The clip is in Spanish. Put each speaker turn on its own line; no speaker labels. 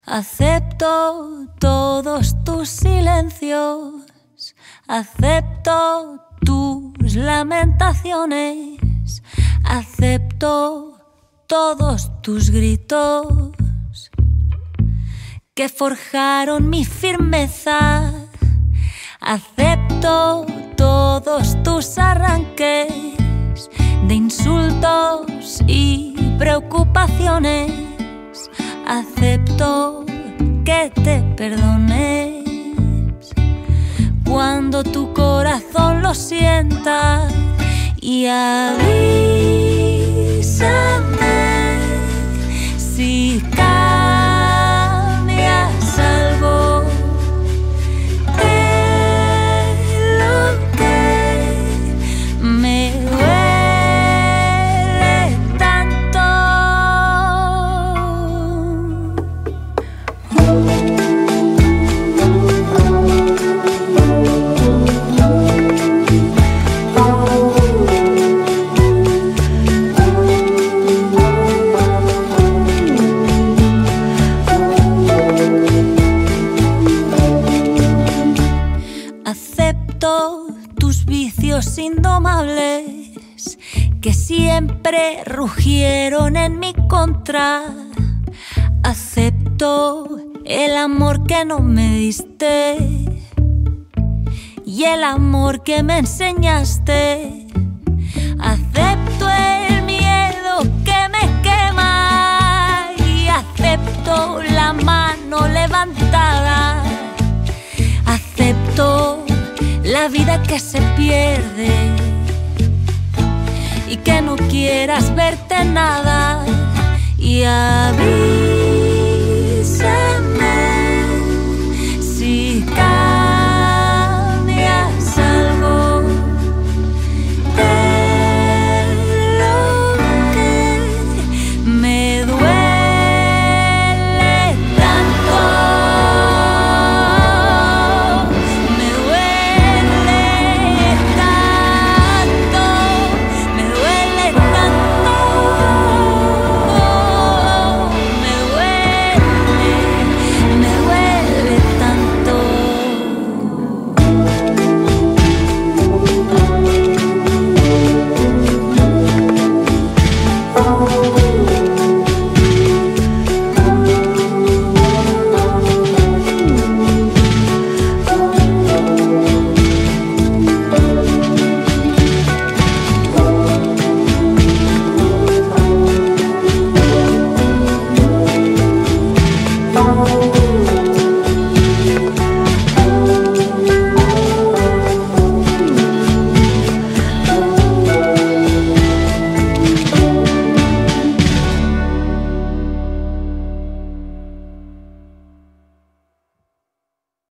Acepto todos tus silencios, acepto tus lamentaciones, acepto todos tus gritos que forjaron mi firmeza. Acepto todos tus arranques de insultos y preocupaciones. Acepto que te perdones cuando tu corazón lo sienta, y avísame si cambias algo de lo que me duele tanto. Acepto tus vicios indomables que siempre rugieron en mi contra. Acepto el amor que no me diste y el amor que me enseñaste. Acepto el miedo que me quema y acepto la mano levantada. Acepto la vida que se pierde y que no quieras verte nada, y